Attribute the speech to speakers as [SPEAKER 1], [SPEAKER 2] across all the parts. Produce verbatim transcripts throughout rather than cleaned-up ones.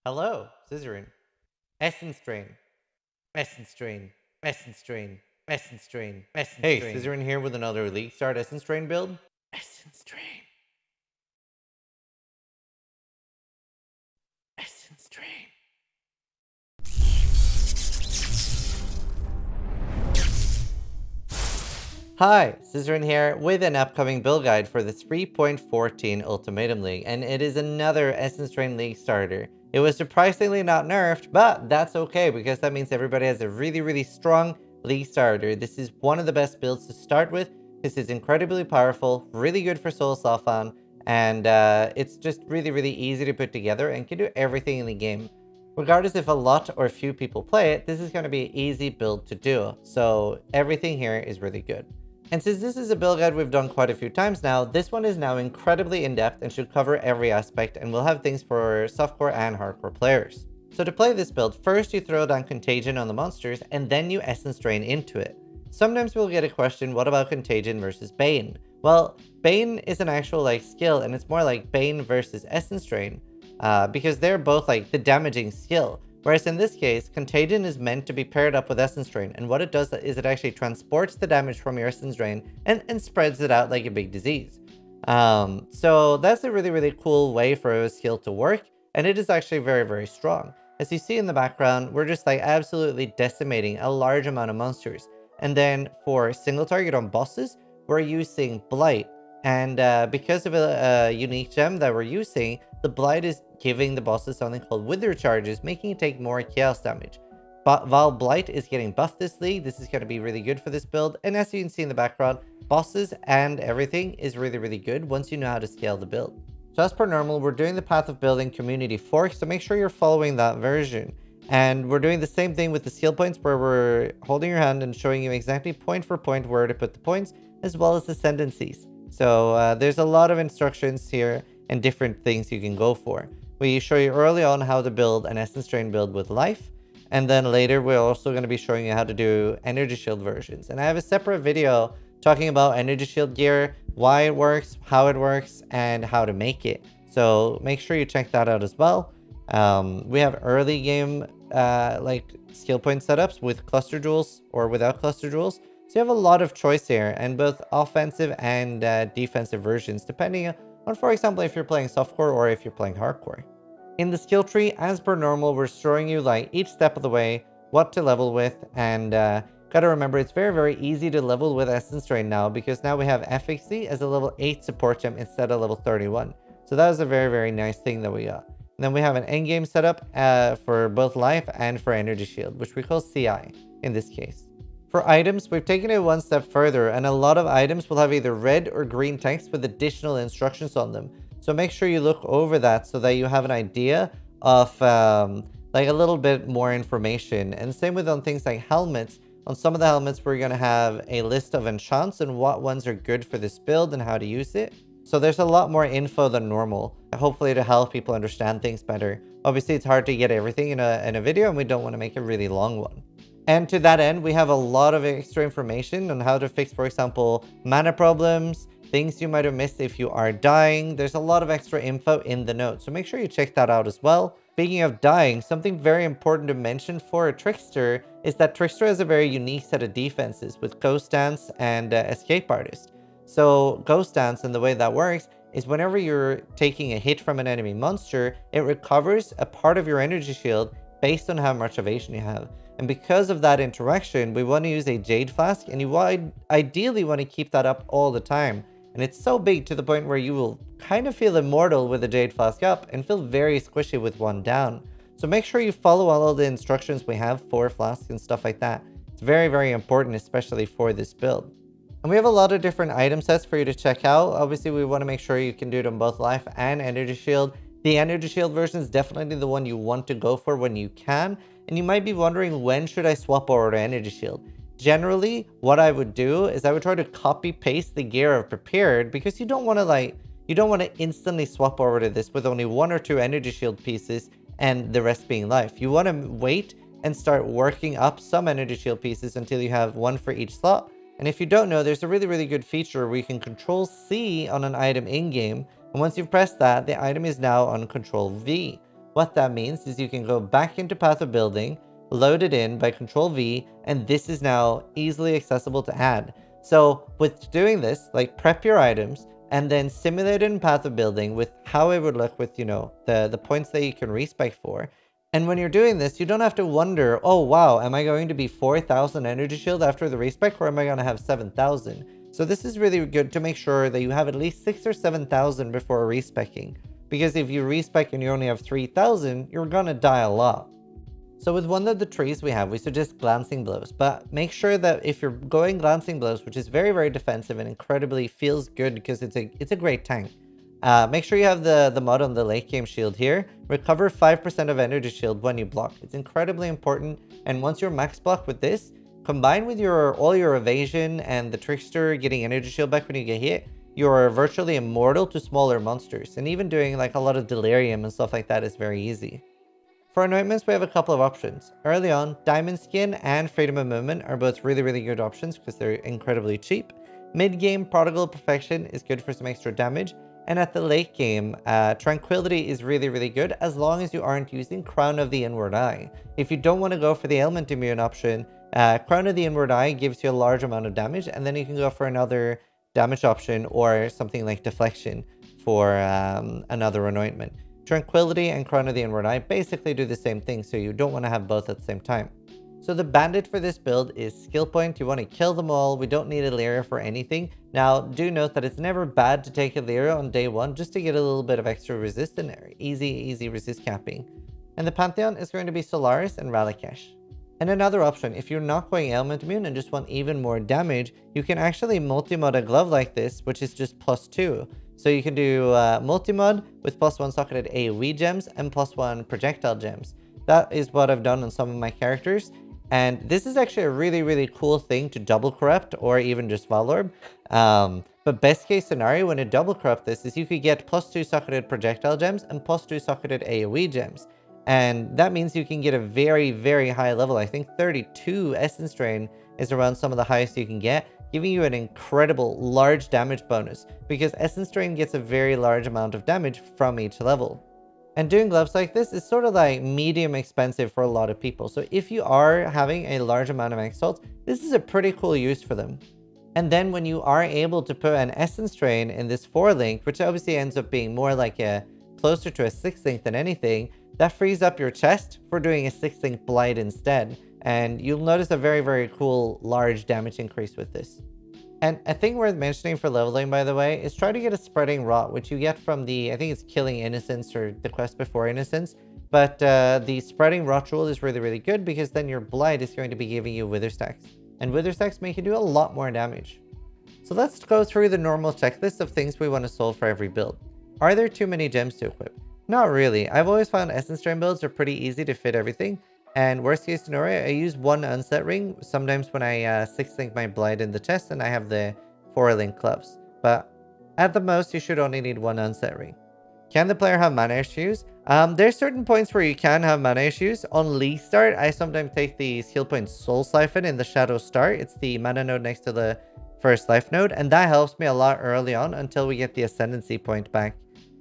[SPEAKER 1] Hello, Zizaran. Essence Drain. Essence Drain. Essence Drain. Essence Drain. Essence Hey, Drain. Zizaran here with another League Start Essence Drain build. Essence Drain. Essence Drain. Hi, Zizaran here with an upcoming build guide for the three point fourteen Ultimatum League, and it is another Essence Drain League starter. It was surprisingly not nerfed, but that's okay because that means everybody has a really, really strong League starter. This is one of the best builds to start with. This is incredibly powerful, really good for Soul Salfan, and uh, it's just really, really easy to put together and can do everything in the game. Regardless if a lot or a few people play it, this is going to be an easy build to do. So everything here is really good. And since this is a build guide we've done quite a few times now, this one is now incredibly in-depth and should cover every aspect, and will have things for softcore and hardcore players. So to play this build, first you throw down Contagion on the monsters, and then you Essence Drain into it. Sometimes we'll get a question, what about Contagion versus Bane? Well, Bane is an actual like skill, and it's more like Bane versus Essence Drain, uh, because they're both like the damaging skill. Whereas in this case, Contagion is meant to be paired up with Essence Drain, and what it does is it actually transports the damage from your Essence Drain and, and spreads it out like a big disease. Um, so that's a really, really cool way for a skill to work, and it is actually very, very strong. As you see in the background, we're just like absolutely decimating a large amount of monsters. And then for single target on bosses, we're using Blight. And uh, because of a, a unique gem that we're using, the Blight is giving the bosses something called Wither Charges, making it take more chaos damage. But while Blight is getting buffed this league, this is going to be really good for this build. And as you can see in the background, bosses and everything is really, really good once you know how to scale the build. So as per normal, we're doing the Path of Building Community Fork, so make sure you're following that version. And we're doing the same thing with the skill points, where we're holding your hand and showing you exactly point for point where to put the points, as well as ascendancies. So uh, there's a lot of instructions here and different things you can go for. We show you early on how to build an Essence Drain build with life. And then later, we're also going to be showing you how to do Energy Shield versions. And I have a separate video talking about Energy Shield gear, why it works, how it works, and how to make it. So make sure you check that out as well. Um, we have early game uh, like skill point setups with cluster jewels or without cluster jewels. So you have a lot of choice here, and both offensive and uh, defensive versions, depending on, for example, if you're playing softcore or if you're playing hardcore. In the skill tree, as per normal, we're showing you like each step of the way, what to level with, and uh, gotta remember it's very, very easy to level with Essence Drain now, because now we have efficacy as a level eight support gem instead of level thirty-one. So that was a very, very nice thing that we got. And then we have an endgame setup uh, for both life and for Energy Shield, which we call C I in this case. For items, we've taken it one step further, and a lot of items will have either red or green text with additional instructions on them. So make sure you look over that so that you have an idea of um, like a little bit more information. And same with on things like helmets. On some of the helmets, we're going to have a list of enchants and what ones are good for this build and how to use it. So there's a lot more info than normal, hopefully to help people understand things better. Obviously, it's hard to get everything in a, in a video, and we don't want to make a really long one. And to that end, we have a lot of extra information on how to fix, for example, mana problems, things you might have missed if you are dying. There's a lot of extra info in the notes, so make sure you check that out as well. Speaking of dying, something very important to mention for a Trickster is that Trickster has a very unique set of defenses with Ghost Dance and uh, Escape Artist. So Ghost Dance, and the way that works is whenever you're taking a hit from an enemy monster, it recovers a part of your energy shield based on how much evasion you have. And because of that interaction, we want to use a Jade Flask, and you ideally want to keep that up all the time. And it's so big to the point where you will kind of feel immortal with the Jade Flask up and feel very squishy with one down. So make sure you follow all of the instructions we have for flasks and stuff like that. It's very, very important, especially for this build. And we have a lot of different item sets for you to check out. Obviously, we want to make sure you can do it on both life and Energy Shield. The Energy Shield version is definitely the one you want to go for when you can. And you might be wondering, when should I swap over to Energy Shield? Generally, what I would do is I would try to copy paste the gear I've prepared, because you don't want to like, you don't want to instantly swap over to this with only one or two Energy Shield pieces and the rest being life. You want to wait and start working up some Energy Shield pieces until you have one for each slot. And if you don't know, there's a really, really good feature where you can control C on an item in-game. And once you've pressed that, the item is now on control V. What that means is you can go back into Path of Building, load it in by Control V, and this is now easily accessible to add. So with doing this, like prep your items and then simulate it in Path of Building with how it would look with, you know, the, the points that you can respec for. And when you're doing this, you don't have to wonder, oh wow, am I going to be four thousand energy shield after the respec, or am I going to have seven thousand? So this is really good to make sure that you have at least six or seven thousand before respecking. Because if you respec and you only have three thousand, you're gonna die a lot. So with one of the trees we have, we suggest Glancing Blows, but make sure that if you're going Glancing Blows, which is very, very defensive and incredibly feels good because it's a it's a great tank, uh, make sure you have the, the mod on the late game shield here. Recover five percent of energy shield when you block. It's incredibly important, and once you're max block with this, combined with your all your evasion and the Trickster getting energy shield back when you get hit, you're virtually immortal to smaller monsters, and even doing like a lot of delirium and stuff like that is very easy. For anointments, we have a couple of options. Early on, Diamond Skin and Freedom of Movement are both really, really good options because they're incredibly cheap. Mid-game, Prodigal Perfection is good for some extra damage, and at the late game, uh, Tranquility is really, really good as long as you aren't using Crown of the Inward Eye. If you don't want to go for the Ailment Immune option, uh, Crown of the Inward Eye gives you a large amount of damage, and then you can go for another damage option or something like Deflection for um, another anointment. Tranquility and Crown of the Inward Eye basically do the same thing, so you don't want to have both at the same time. So the Bandit for this build is skill point. You want to kill them all. We don't need a Lyria for anything. Now, do note that it's never bad to take a Lyria on day one just to get a little bit of extra resist in there. Easy, easy resist capping. And the Pantheon is going to be Solaris and Ralikesh. And another option, if you're not going Ailment Immune and just want even more damage, you can actually multi-mod a glove like this, which is just plus two. So you can do uh, multi-mod with plus one socketed AoE gems and plus one projectile gems. That is what I've done on some of my characters. And this is actually a really, really cool thing to double corrupt or even just Valorb. Um, but best case scenario when you double corrupt this is you could get plus two socketed projectile gems and plus two socketed AoE gems. And that means you can get a very, very high level. I think thirty-two Essence Drain is around some of the highest you can get, giving you an incredible large damage bonus because Essence Drain gets a very large amount of damage from each level. And doing gloves like this is sort of like medium expensive for a lot of people. So if you are having a large amount of max salts, this is a pretty cool use for them. And then when you are able to put an Essence Drain in this four link, which obviously ends up being more like a closer to a six link than anything, that frees up your chest for doing a six link Blight instead. And you'll notice a very, very cool large damage increase with this. And a thing worth mentioning for leveling, by the way, is try to get a Spreading Rot, which you get from the, I think it's Killing Innocence or the quest before Innocence. But uh, the Spreading Rot rule is really, really good because then your Blight is going to be giving you Wither Stacks. And Wither Stacks make you do a lot more damage. So let's go through the normal checklist of things we want to solve for every build. Are there too many gems to equip? Not really. I've always found Essence Drain builds are pretty easy to fit everything. And worst case scenario, I use one unset ring sometimes when I uh, six link my Blight in the chest and I have the four link gloves. But at the most, you should only need one unset ring. Can the player have mana issues? Um, there's certain points where you can have mana issues. On League Start, I sometimes take the skill point Soul Siphon in the Shadow Start. It's the mana node next to the first life node, and that helps me a lot early on until we get the Ascendancy point back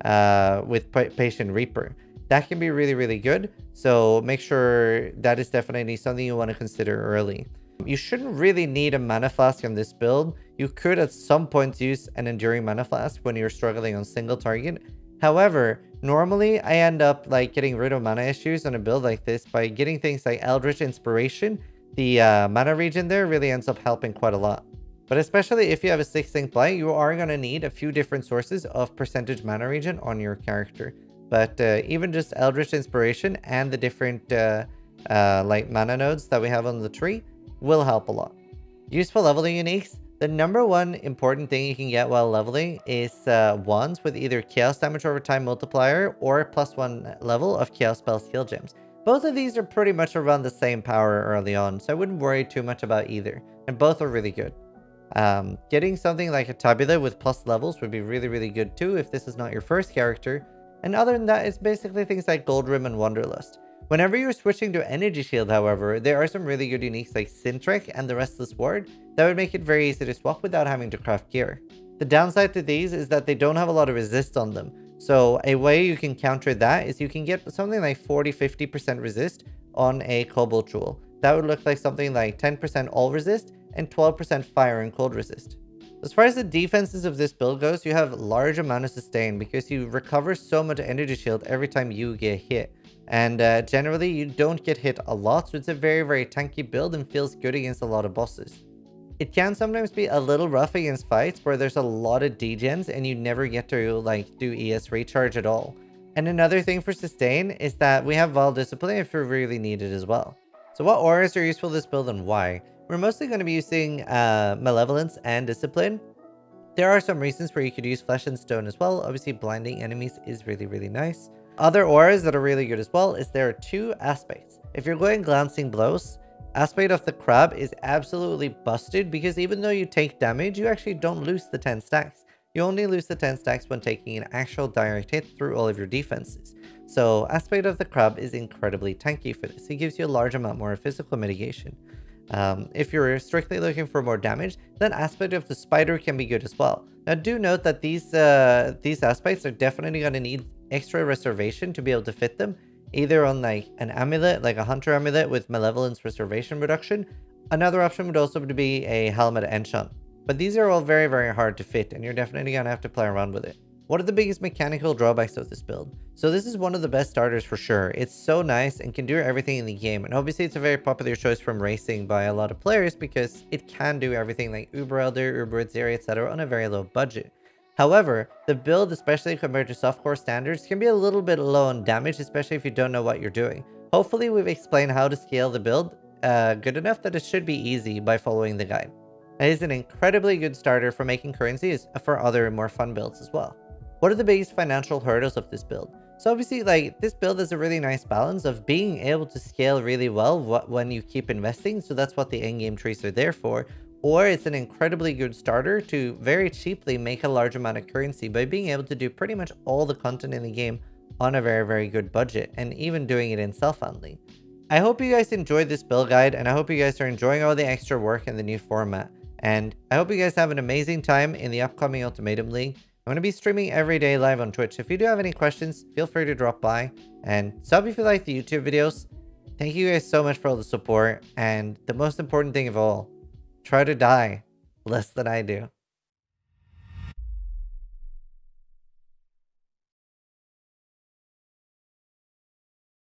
[SPEAKER 1] uh, with P Patient Reaper. That can be really, really good. So make sure that is definitely something you want to consider early. You shouldn't really need a mana flask on this build. You could at some point use an enduring mana flask when you're struggling on single target. However, normally I end up like getting rid of mana issues on a build like this by getting things like Eldritch Inspiration. The uh, mana regen there really ends up helping quite a lot. But especially if you have a six link Blight, you are going to need a few different sources of percentage mana regen on your character. But uh, even just Eldritch Inspiration and the different uh, uh, like mana nodes that we have on the tree will help a lot. Useful leveling uniques. The number one important thing you can get while leveling is uh, wands with either Chaos Damage over Time multiplier or plus one level of Chaos Spell skill gems. Both of these are pretty much around the same power early on, so I wouldn't worry too much about either. And both are really good. Um, getting something like a Tabula with plus levels would be really, really good too if this is not your first character. And other than that, it's basically things like Gold Rim and Wanderlust. Whenever you're switching to Energy Shield, however, there are some really good uniques like Sintrek and the Restless Ward that would make it very easy to swap without having to craft gear. The downside to these is that they don't have a lot of resist on them. So a way you can counter that is you can get something like forty fifty percent resist on a Cobalt Jewel. That would look like something like ten percent all resist and twelve percent fire and cold resist. As far as the defenses of this build goes, you have large amount of sustain because you recover so much energy shield every time you get hit. And uh, generally, you don't get hit a lot, so it's a very, very tanky build and feels good against a lot of bosses. It can sometimes be a little rough against fights where there's a lot of degens and you never get to like do E S recharge at all. And another thing for sustain is that we have Vol Discipline if you really need it as well. So what auras are useful this build and why? We're mostly going to be using uh, Malevolence and Discipline. There are some reasons where you could use Flesh and Stone as well. Obviously, blinding enemies is really, really nice. Other auras that are really good as well is there are two aspects. If you're going Glancing Blows, Aspect of the Crab is absolutely busted because even though you take damage, you actually don't lose the ten stacks. You only lose the ten stacks when taking an actual direct hit through all of your defenses. So Aspect of the Crab is incredibly tanky for this. It gives you a large amount more physical mitigation. Um, if you're strictly looking for more damage, then Aspect of the Spider can be good as well. Now do note that these uh, these aspects are definitely going to need extra reservation to be able to fit them, either on like an amulet, like a hunter amulet with Malevolence reservation reduction. Another option would also be a helmet enchant. But these are all very, very hard to fit, and you're definitely going to have to play around with it. What are the biggest mechanical drawbacks of this build? So this is one of the best starters for sure. It's so nice and can do everything in the game. And obviously it's a very popular choice from racing by a lot of players because it can do everything like Uber Elder, Uber Zeri, et cetera on a very low budget. However, the build, especially compared to softcore standards, can be a little bit low on damage, especially if you don't know what you're doing. Hopefully we've explained how to scale the build uh, good enough that it should be easy by following the guide. It is an incredibly good starter for making currencies for other more fun builds as well. What are the biggest financial hurdles of this build? So obviously, like, this build is a really nice balance of being able to scale really well when you keep investing. So that's what the in-game trees are there for. Or it's an incredibly good starter to very cheaply make a large amount of currency by being able to do pretty much all the content in the game on a very, very good budget, and even doing it in self-only. I hope you guys enjoyed this build guide, and I hope you guys are enjoying all the extra work in the new format. And I hope you guys have an amazing time in the upcoming Ultimatum League. I'm going to be streaming every day live on Twitch. If you do have any questions, feel free to drop by. And sub if you like the YouTube videos. Thank you guys so much for all the support. And the most important thing of all, try to die less than I do.